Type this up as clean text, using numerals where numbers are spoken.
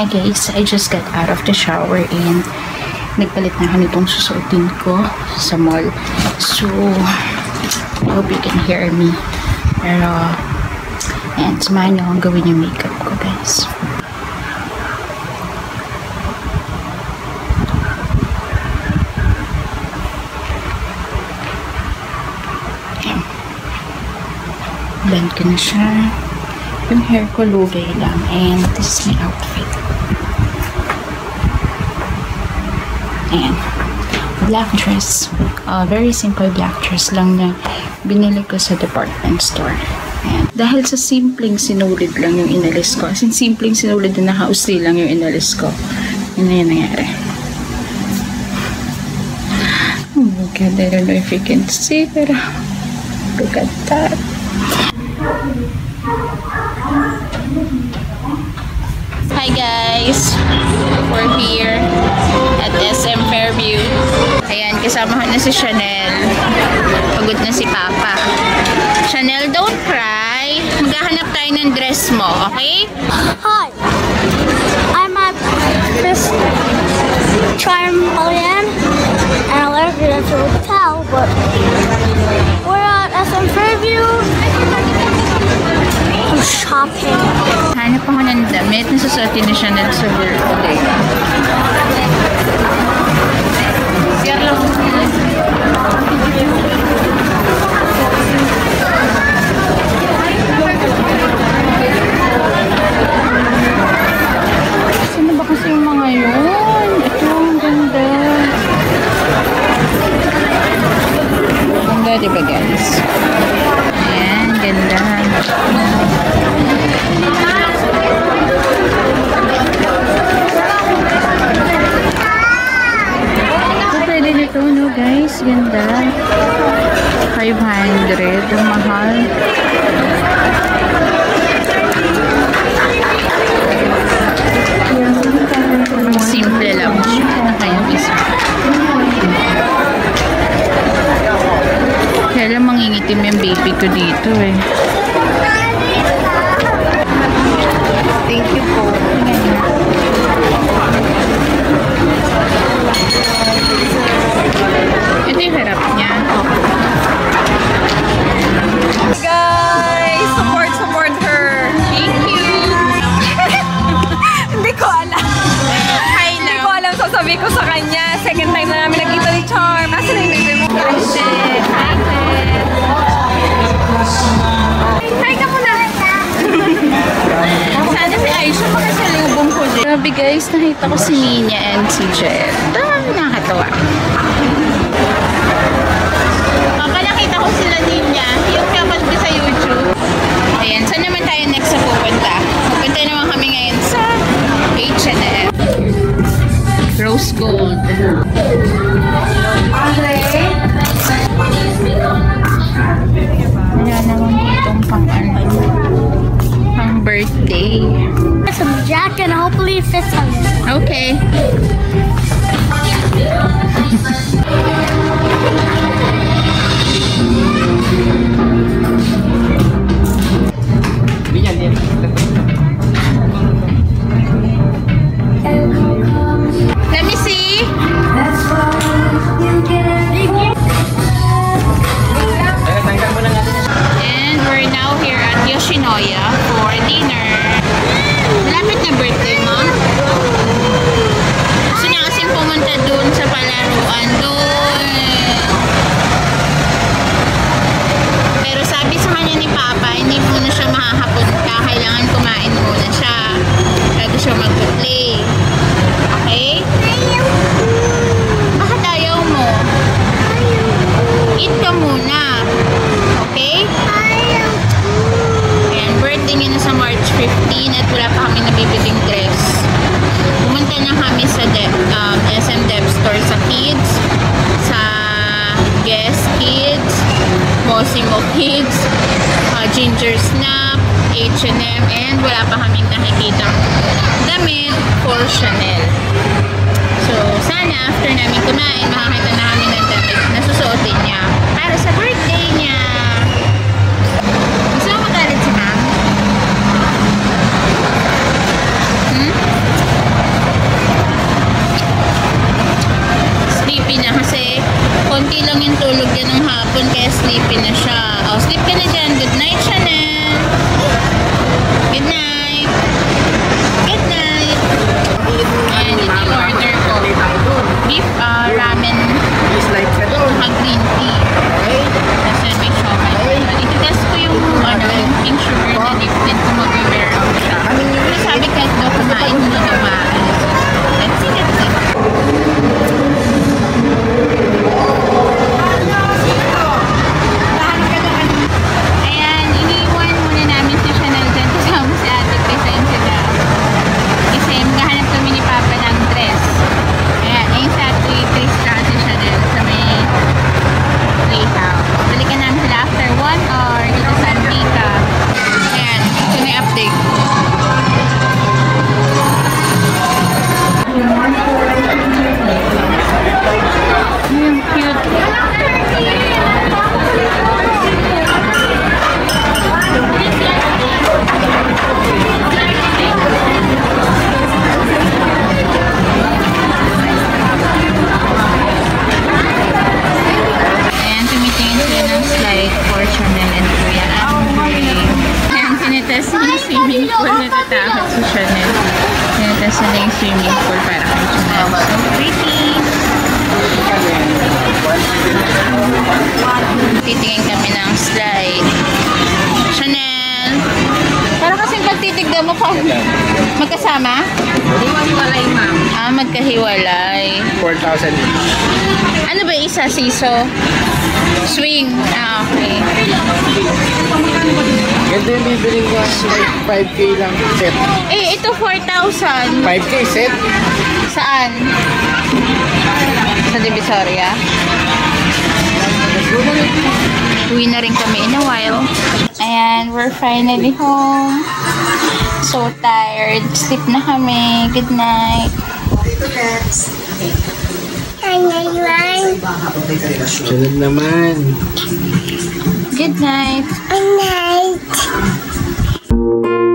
guys, I just got out of the shower and nagpalit na ako nitong susuotin ko sa mall. So, I hope you can hear me. Pero, ayan, samahan niyo akong gawin yung makeup ko, guys. Ayan. Blend ko na siya. Yung hair ko lugay lang. And this is my outfit. Ayan. Black dress. Very simple black dress lang na binili ko sa department store. Ayan. Dahil sa simpleng sinulid lang yung inalis ko. As in, simpleng sinulid na naka-usli lang yung inalis ko. Yun na yung nangyari. Oh my God, I don't know if you can see, pero look at that. Hi guys! We're here at SM Fairview. Ayan, kasama ko na si Chanel. Pagod na si Papa. Chanel, don't cry. Maghahanap tayo ng dress mo, okay? Hi! I'm at this trampoline and I left it at the hotel, but we're at SM Fairview. I'm shopping. Hanap ako ng damit na susuotin ni Chanel sa birthday. Sino ba kasi yung mga yun? Ito, ang ganda. Ganda, diba guys? Ayan, ganda. Pwede nito, no guys? Ganda. 500. Ang mahal. Simple lang siya. Kaya isa. Kaya lang mangingitim yung baby ko dito eh. Thank you po. Ito yung harap niya. Guys, support her. Thank you. Hindi ko alam. Hindi ko alam sasabihin ko sa kanya. Second time na namin nagkita ni Charm. Nasa na yung baby mo? Hi ka muna. Sana si Aisha makasalubong ko din. Grabe guys, nakita ko si Nina and si Jet. Nakakatawa. Papa, nakita ko sila Nina. Yung kapal ko sa YouTube. Ayan, saan naman tayo next sa pupunta? Pupunta naman kami ngayon sa H&M. Rose Gold. Wala naman ditong pang birthday. Some jacket and hopefully it fits on me. Okay. Let me see. And we're now here at Yoshinoya for dinner. Malapit na birthday mo? Gusto niya kasing pumunta doon sa palaruan doon. Pero sabi sa kanya ni Papa, hindi muna siya makakapunta. Kailangan kumain muna siya bago siya mag-play. Okay? Bakit ayaw mo? Eat ka muna. Okay? Ayan, birthday niya na sa March 15 at wala pa kami nabibiling dress. Pumunta na kami sa SM Dev Store sa Kids, sa Guess Kids, Mosimo Kids, Ginger Snap, H&M, and wala pa kaming nakikita damit for Chanel. So, sana after namin kumain, makakita na kami ng damit na susuotin niya para sa birthday niya. Gusto mo magalit si Ma'am? swimming pool para kay Chanel. So pretty. Titingin kami ng slide. Chanel. Para kasing pagtitigda mo pa. Magkasama? Hiwalay, ma'am. Ah, magkahiwalay. 4,000. Ano ba isa? Siso? Swing. Ah, okay. Ganda yung bibili ko. 5K lang set. Eh, ito 4,000. 5K set? Saan? Sa Divisoria? Uwi na rin kami in a while. Ayan, we're finally home. So tired. Sleep na kami. Good night. Sunod naman. Good night. Good night.